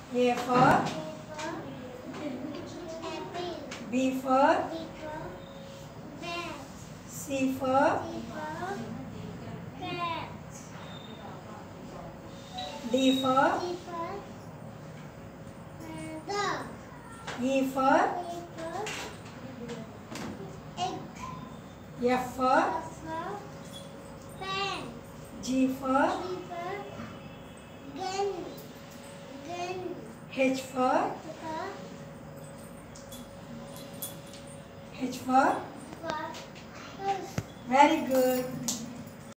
A for B for C for D for dog. E for Egg. F for Fan. G for Gun. H for House. very good.